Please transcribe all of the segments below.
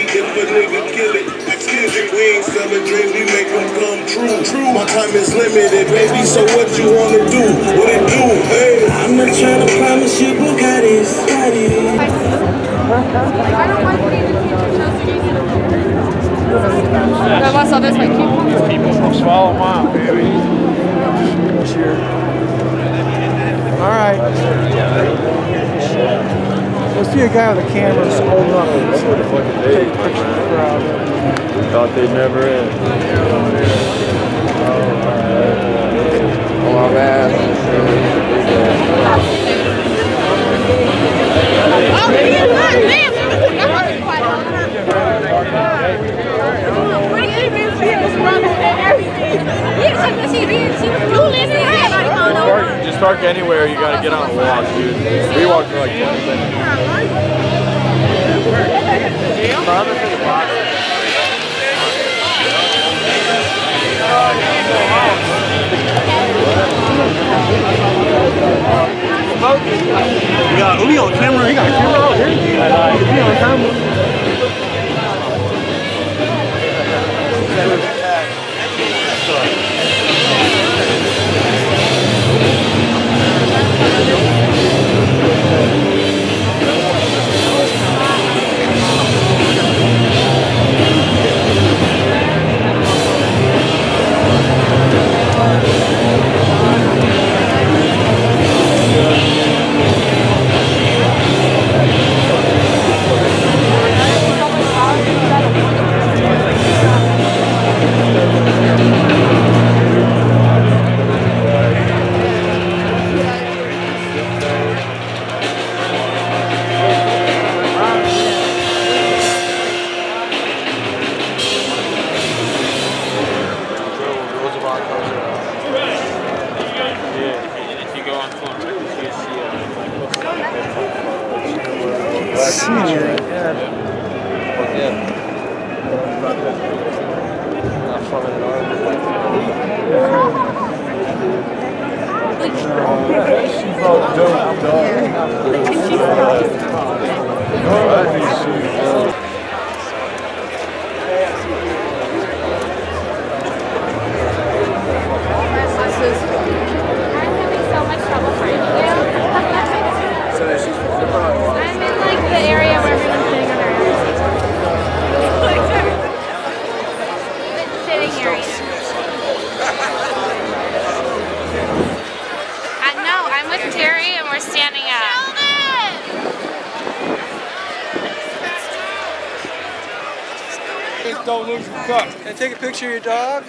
If a nigga kill it, excuse me, we ain't selling dreams, we make them come true. My time is limited, baby, so what you wanna do? What it do, hey? I'm not trying to promise you Bugattis. I don't want to be the future Chelsea. No, what's all this way? These people from Swallow Mile, baby. Cheers. All right. Let's see a guy with a camera holding up and take pictures of the crowd. Thought they'd never end. Oh, my bad. Just park anywhere, you gotta get on a walk, dude. We walked for like 20 minutes. We got on camera, you got a camera out here? We on camera. Don't lose the cup. Can I take a picture of your dog?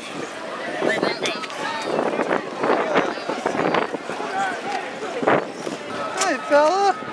Hi, fella.